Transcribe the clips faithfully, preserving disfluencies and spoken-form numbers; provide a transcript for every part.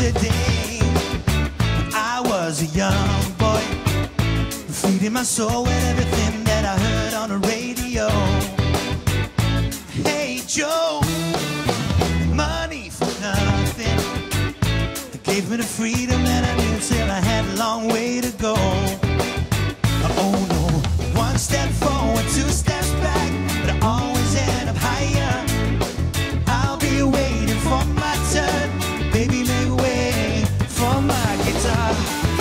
the day when I was a young boy, feeding my soul with everything that I heard on the radio. Hey Joe, money for nothing, it gave me the freedom that I knew till I had a long way to go. Oh no, one step forward, two steps back, but I always end up higher. I'll be waiting for my turn, baby, make way for my guitar.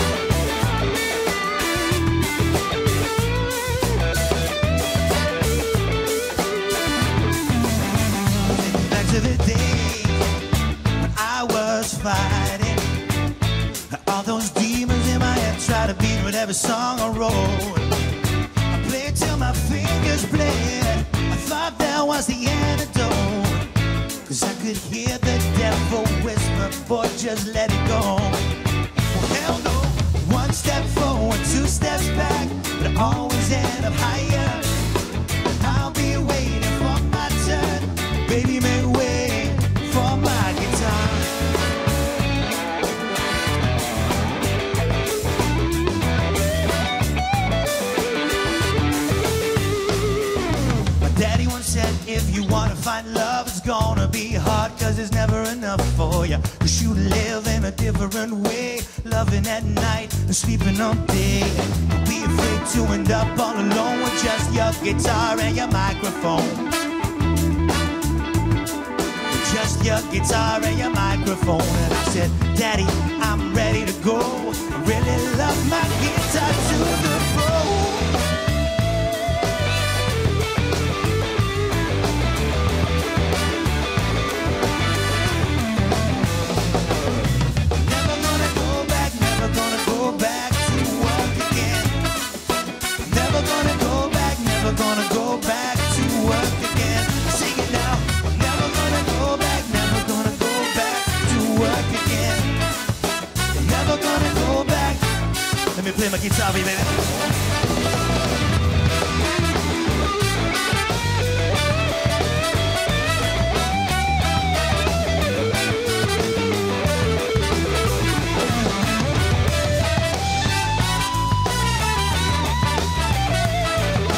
Back to the day when I was fighting all those demons in my head, try to beat with every song I wrote. I played till my fingers bled, I thought that was the antidote, 'cause I could hear the devil whisper, boy, just let it go. Well, hell no, one step forward, two steps back, but I always end up higher. I'll be waiting for my turn, baby, make way for my guitar. Daddy once said, if you wanna find love, it's gonna be hard, 'cause there's never enough for you. 'Cause you live in a different way, loving at night and sleeping all day. Don't be afraid to end up all alone with just your guitar and your microphone. Just your guitar and your microphone. And I said, Daddy, I'm ready to go. I really love my guitar to the bone. Gonna go back to work again. Sing it now. I'm never gonna go back, never gonna go back to work again. I'm never gonna go back. Let me play my guitar, baby.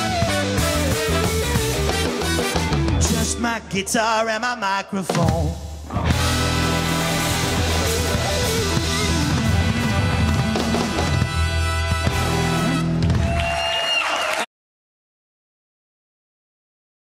My guitar and my microphone.